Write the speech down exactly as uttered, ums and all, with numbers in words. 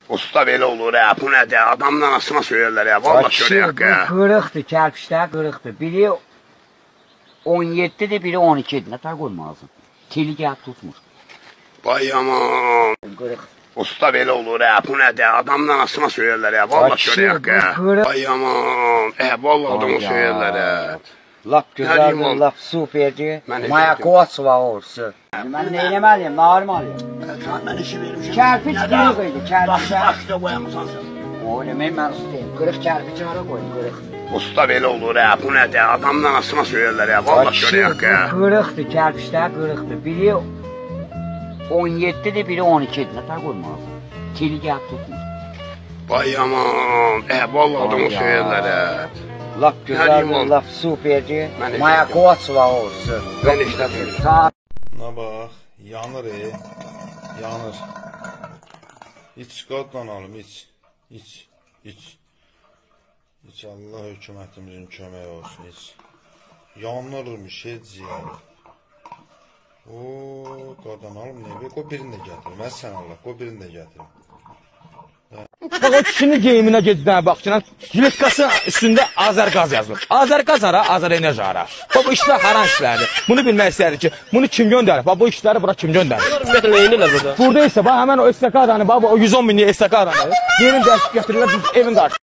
Usta belə olur ya, bu nədir? Adamın anasına söylərlər ya, valla görəyək ya. Qırıqdır, kərpişlər qırıqdır. Biri on yeddidir, biri on ikidir. Nə tər qoymazsın? Teli gəlib tutmur. Vay aman. Qırıq. Usta belə olur ya, bu nədir? Adamın anasına söylərlər ya, valla görəyək ya. Vay aman. E, valla adamı söylərlər ya. Lap güzeldir, lap superdir. Mayakovası var olsun. Ben ne yemeliyim, normaliyim. Ben işi vermişim. Kərpiç qırıq idi, kərpiçlər. Başda qoyamısan sen. O demək mən ustayım. Qırıq kərpiç ara qoyun, qırıq. Usta belə olur ya, bu nədir? Adamın anasına söylərlər ya, valla görəyək ya. Qırıqdır, kərpiçlər qırıqdır. Biri on yeddidir, biri on ikidir. Nə tər qoymazsın? Teli gəlib tutmur. Vay aman. E, valla adamı söylərlər ya. Lap güzeldir, lap superdir. Mayakovası var olsun. Ben işlədim. Buna bax, yanır e, yanır. İç qadla alım, iç, iç, iç. İç, Allah hökumətimizin köməyi olsun, iç. Yanırmış, heç yani. Ooo, qadan alım, ne be, qoy birini də gətirim, mən sən Allah, qoy birini də gətirim. Bak o kişinin geyiminə geddən baxçına, jiletkası üstündə Azərqaz yazılır. Azərqaz ara, Azərenerji ara. Bak bu işlər haram işlərdir. Bunu bilmək istəyir ki, bunu kim göndərir? Bak bu işləri bura kim göndərir? Ümumiyyətlə nə edirlər burada? Burada isə bak hemen o estakadanı, bak o yüz on minlik estakadanı yerin dəyişib gətirirlər evin qarşısına.